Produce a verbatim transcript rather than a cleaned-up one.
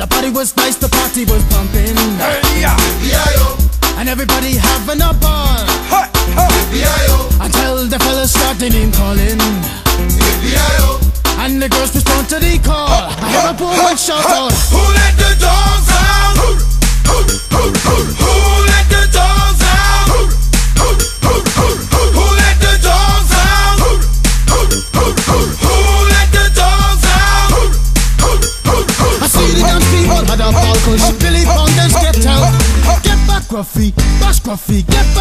The party was nice, the party was pumping. Hey, yeah. B I O And everybody having a ball. Hey, hey. B I O Until the fellas started name calling. B I O And the girls respond to the call. I hear a poor one shout out, who let the dogs out? Who, who, who, who, who let the dogs out? Who, who, who, who, who, who let the dogs out? Who, who, who, who, who let the dogs out? Who, who, who, who, I see the young people had a ball push. Billy Fountains get out. Get back, Gruffy, bash Gruffy, get